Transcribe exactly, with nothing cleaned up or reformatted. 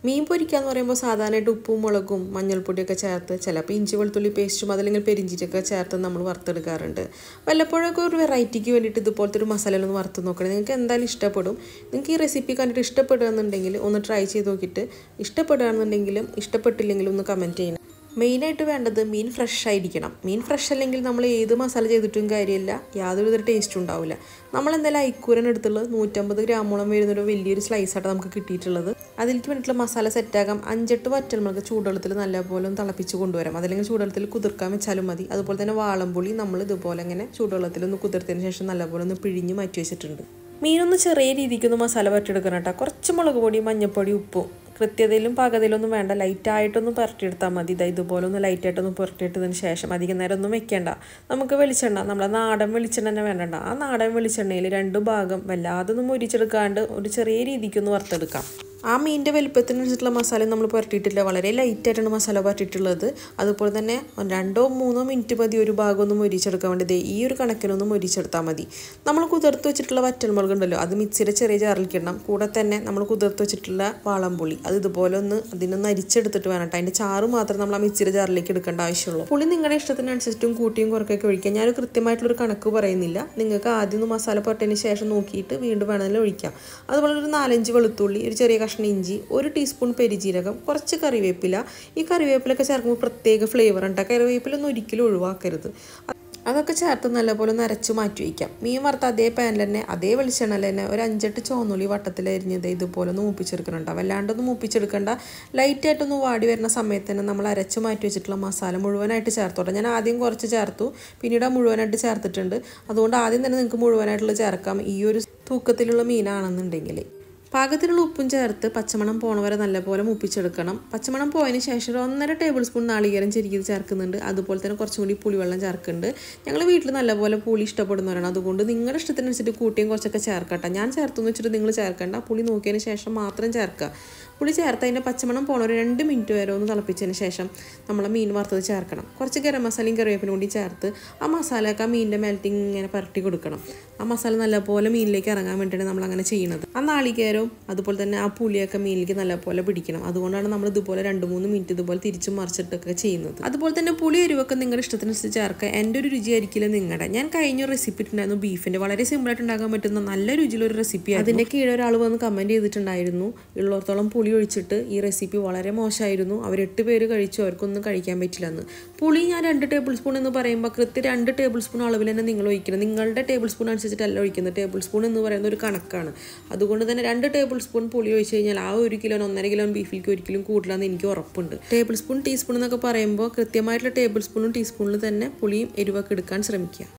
മീൻ പൊരിക്കാന്ന് പറയുമ്പോൾ സാധാരണയായിട്ട് ഉപ്പും മുളകും മഞ്ഞൾപ്പൊടിയൊക്കെ ചേർത്ത് ചിലപ്പോൾ ഇഞ്ചി വെളുത്തുള്ളി പേസ്റ്റും അതല്ലെങ്കിൽ പെരിഞ്ചീരൊക്കെ ചേർത്ത് നമ്മൾ വറുത്തെടുക്കാറുണ്ട്. വല്ലപ്പോഴൊക്കെ ഒരു വെറൈറ്റിക്ക് വേണ്ടിയിട്ട് ഇതുപോലത്തെ ഒരു മസാലയൊന്ന് വറുത്ത് നോക്കണം. നിങ്ങൾക്ക് എന്തായാലും ഇഷ്ടപ്പെടും. നിങ്ങൾക്ക് ഈ റെസിപ്പി കണ്ടിട്ട് ഇഷ്ടപ്പെടുകയെന്നുണ്ടെങ്കിൽ ഒന്ന് ട്രൈ ചെയ്ത് നോക്കിയിട്ട് ഇഷ്ടപ്പെടുകയാണെന്നുണ്ടെങ്കിലും ഇഷ്ടപ്പെട്ടില്ലെങ്കിലും ഒന്ന് കമൻറ്റ് ചെയ്യണം. മെയിനായിട്ട് വേണ്ടത് മീൻ ഫ്രഷ് ആയിരിക്കണം. മീൻ ഫ്രഷ് അല്ലെങ്കിൽ നമ്മൾ ഏത് മസാല ചെയ്തിട്ടും കാര്യമില്ല, യാതൊരു വിധ ടേസ്റ്റും ഉണ്ടാവില്ല. നമ്മളെന്തായാലും ഐക്കൂരൻ എടുത്തുള്ളത് നൂറ്റമ്പത് ഗ്രാമോളം വരുന്നൊരു വലിയൊരു സ്ലൈസായിട്ട് നമുക്ക് കിട്ടിയിട്ടുള്ളത്. അതിലേക്ക് വേണ്ടിയിട്ടുള്ള മസാല സെറ്റാകാം. അഞ്ചെട്ട് വറ്റൽമുളക് ചൂടുവെള്ളത്തിൽ നല്ലപോലെ ഒന്ന് തിളപ്പിച്ച് കൊണ്ടുവരാം. അതല്ലെങ്കിൽ ചൂടുവെള്ളത്തിൽ കുതിർക്കാൻ വെച്ചാലും മതി. അതുപോലെ തന്നെ വാളംപുളി നമ്മൾ ഇതുപോലെ ഇങ്ങനെ ചൂടുവെള്ളത്തിൽ ഒന്ന് കുതിർത്തതിന് ശേഷം നല്ലപോലെ ഒന്ന് പിഴിഞ്ഞ് മാറ്റി വെച്ചിട്ടുണ്ട്. മീനൊന്ന് ചെറിയ രീതിക്കൊന്ന് മസാല പരട്ടിയെടുക്കണം കേട്ടോ. കുറച്ച് മുളക് പൊടി, മഞ്ഞൾപ്പൊടി, ഉപ്പും കൃത്യതയിലും പാകതയിലൊന്നും വേണ്ട, ലൈറ്റായിട്ടൊന്ന് പുരട്ടിയെടുത്താൽ മതി. ഇതാ ഇതുപോലെ ഒന്ന് ലൈറ്റായിട്ടൊന്ന് പുരട്ടിയിട്ടതിന് ശേഷം അധികം നേരം ഒന്നും വെക്കേണ്ട. നമുക്ക് വെളിച്ചെണ്ണ, നമ്മളെ നാടൻ വെളിച്ചെണ്ണ തന്നെ വേണ്ട. ആ നാടൻ വെളിച്ചെണ്ണയിൽ രണ്ട് ഭാഗം വല്ലാതെ ഒന്നും മുരിച്ചെടുക്കാണ്ട് ഒരു ചെറിയ രീതിക്കൊന്ന് വറുത്തെടുക്കാം. ആ മീനിൻ്റെ വലുപ്പത്തിനനുസരിച്ചുള്ള മസാല നമ്മൾ പുരട്ടിയിട്ടില്ല, വളരെ ലൈറ്റായിട്ടാണ് മസാല പുരട്ടിയിട്ടുള്ളത്. അതുപോലെ തന്നെ രണ്ടോ മൂന്നോ മിനിറ്റ് മതി ഒരു ഭാഗം ഒന്ന് മൊരിച്ചെടുക്കാൻ വേണ്ടി. ഈ ഒരു കണക്കിനൊന്ന് മൊരിച്ചെടുത്താൽ മതി. നമ്മൾ കുതിർത്ത് വെച്ചിട്ടുള്ള വറ്റൽമുളക് ഉണ്ടല്ലോ, അത് മിക്സിയുടെ ചെറിയ ജാറിലേക്ക് ഇടണം. കൂടെ തന്നെ നമ്മൾ കുതിർത്ത് വെച്ചിട്ടുള്ള വാളംപുളി അത് ഇതുപോലെ ഒന്ന് അതിനൊന്ന് അരിച്ചെടുത്തിട്ട് വേണം കേട്ടോ. അതിൻ്റെ ചാറ് മാത്രം നമ്മൾ ആ മിക്സിയുടെ ജാറിലേക്ക് എടുക്കേണ്ട ആവശ്യമുള്ളൂ. പുളി നിങ്ങളുടെ ഇഷ്ടത്തിനനുസരിച്ചും കൂട്ടിയും കുറക്കൊക്കെ ഒഴിക്കാം. ഞാൻ കൃത്യമായിട്ടുള്ളൊരു കണക്ക് പറയുന്നില്ല. നിങ്ങൾക്ക് ആദ്യം ഒന്ന് മസാല പുരട്ടിയതിന് ശേഷം നോക്കിയിട്ട് വീണ്ടും വേണമെങ്കിൽ ഒഴിക്കാം. അതുപോലെ ഒരു നാലഞ്ച് വെളുത്തുള്ളി, ഒരു ചെറിയ കഷ്ണം ഇഞ്ചി, ഒരു ടീസ്പൂൺ പെരിജീരകം, കുറച്ച് കറിവേപ്പില. ഈ കറിവേപ്പിലൊക്കെ ചേർക്കുമ്പോൾ പ്രത്യേക ഫ്ലേവർ ഉണ്ട്. കറിവേപ്പിലൊന്നും ഒരിക്കലും ഒഴിവാക്കരുത്. അതൊക്കെ ചേർത്ത് നല്ലപോലെ ഒന്ന് അരച്ച് മാറ്റി വയ്ക്കാം. മീൻ വറുത്ത അതേ പാനിൽ തന്നെ അതേ വെളിച്ചെണ്ണയിൽ തന്നെ ഒരു അഞ്ചെട്ട് ചുവന്നുള്ളി വട്ടത്തിൽ അരിഞ്ഞത് ഇതുപോലെ ഒന്ന് മൂപ്പിച്ചെടുക്കുന്നുണ്ടാവും. വല്ലാണ്ടൊന്നും മൂപ്പിച്ചെടുക്കണ്ട. ലൈറ്റായിട്ടൊന്ന് വാടി വരുന്ന സമയത്ത് തന്നെ നമ്മൾ അരച്ച് മാറ്റി വെച്ചിട്ടുള്ള മസാല മുഴുവനായിട്ട് ചേർത്തോട്ടെ. ഞാൻ ആദ്യം കുറച്ച് ചേർത്തു, പിന്നീട് മുഴുവനായിട്ട് ചേർത്തിട്ടുണ്ട്. അതുകൊണ്ട് ആദ്യം തന്നെ നിങ്ങൾക്ക് മുഴുവനായിട്ടുള്ള ചേർക്കാം ഈ ഒരു തൂക്കത്തിലുള്ള മീനാണെന്നുണ്ടെങ്കിൽ. പാകത്തിനുള്ള ഉപ്പും ചേർത്ത് പച്ചമണം പോണ വരെ നല്ലപോലെ മുപ്പിച്ചെടുക്കണം. പച്ചമണം പോയതിന് ശേഷം ഒരു ഒന്നര ടേബിൾ സ്പൂൺ നാളികേരം ചെരുക്കിയത് ചേർക്കുന്നുണ്ട്. അതുപോലെ തന്നെ കുറച്ചും കൂടി പുളിവെള്ളം ചേർക്കുന്നുണ്ട്. ഞങ്ങൾ വീട്ടിൽ നല്ലപോലെ പുളി ഇഷ്ടപ്പെടുന്നവരാണ്. അതുകൊണ്ട് നിങ്ങളുടെ ഇഷ്ടത്തിനനുസരിച്ച് കൂട്ടിയും കുറച്ചൊക്കെ ചേർക്കട്ടെ. ഞാൻ ചേർത്തെന്ന് വെച്ചിട്ട് നിങ്ങൾ ചേർക്കേണ്ട. പുളി നോക്കിയതിന് ശേഷം മാത്രം ചേർക്കുക. പുളി ചേർത്ത് അതിൻ്റെ പച്ചമണം പോണ ഒരു രണ്ട് മിനിറ്റ് വരെ ഒന്ന് തിളപ്പിച്ചതിന് ശേഷം നമ്മൾ മീൻ വറുത്തത് ചേർക്കണം. കുറച്ച് ഗരം മസാലയും കറിവേപ്പിനും കൂടി ചേർത്ത് ആ മസാലയൊക്കെ ആ മീനിൻ്റെ മേലത്തേക്ക് ഇങ്ങനെ പരട്ടി കൊടുക്കണം. ആ മസാല നല്ലപോലെ മീനിലേക്ക് ഇറങ്ങാൻ വേണ്ടിയിട്ടാണ് നമ്മൾ അങ്ങനെ ചെയ്യുന്നത്. ആ നാളികേരവും അതുപോലെ തന്നെ ആ പുളിയൊക്കെ മീനിലേക്ക് നല്ലപോലെ പിടിക്കണം. അതുകൊണ്ടാണ് നമ്മൾ ഇതുപോലെ രണ്ട് മൂന്ന് മിനിറ്റ് ഇതുപോലെ തിരിച്ചും മറിച്ചിട്ടൊക്കെ ചെയ്യുന്നത്. അതുപോലെ തന്നെ പുളി എരിവൊക്കെ നിങ്ങളുടെ ഇഷ്ടത്തിനനുസരിച്ച് ചേർക്കുക. എൻ്റെ ഒരു രുചി ആയിരിക്കില്ല നിങ്ങളുടെ. ഞാൻ കഴിഞ്ഞ റെസിപ്പി ഇട്ടുണ്ടായിരുന്നു ബീഫിൻ്റെ, വളരെ സിമ്പിളായിട്ട് ഉണ്ടാക്കാൻ പറ്റുന്ന നല്ല രുചിയിലൊരു റെസിപ്പി. അതിൻ്റെ കീഴെ ഒരാൾ വന്ന് കമൻറ്റ് ചെയ്തിട്ടുണ്ടായിരുന്നു, ഉള്ളിടത്തോളം പുളി ഒഴിച്ചിട്ട് ഈ റെസിപ്പി വളരെ മോശമായിരുന്നു, അവർ എട്ട് പേര് കഴിച്ചു, അവർക്കൊന്നും കഴിക്കാൻ പറ്റില്ലെന്ന്. പുളി ഞാൻ രണ്ട് ടേബിൾ സ്പൂൺ എന്ന് പറയുമ്പോൾ കൃത്യം രണ്ട് ടേബിൾ സ്പൂൺ അളവിൽ തന്നെ നിങ്ങൾ ഒഴിക്കണം. നിങ്ങളുടെ ടേബിൾ സ്പൂൺ അനുസരിച്ചിട്ടല്ല ഒഴിക്കുന്നത്. ടേബിൾ സ്പൂൺ എന്ന് പറയുന്ന ഒരു കണക്കാണ്. അതുകൊണ്ട് തന്നെ രണ്ട് ടേബിൾ സ്പൂൺ പുളി ഒഴിച്ച് കഴിഞ്ഞാൽ ആ ഒരു കിലോ ഒന്നര കിലോ ബീഫിലേക്ക് ഒരിക്കലും കൂടില്ലെന്ന് എനിക്ക് ഉറപ്പുണ്ട്. ടേബിൾ സ്പൂൺ ടീസ്പൂൺ എന്നൊക്കെ പറയുമ്പോൾ കൃത്യമായിട്ടുള്ള ടേബിൾ സ്പൂണും ടീസ്പൂണിൽ തന്നെ പുളിയും എരിവൊക്കെ എടുക്കാൻ ശ്രമിക്കുക.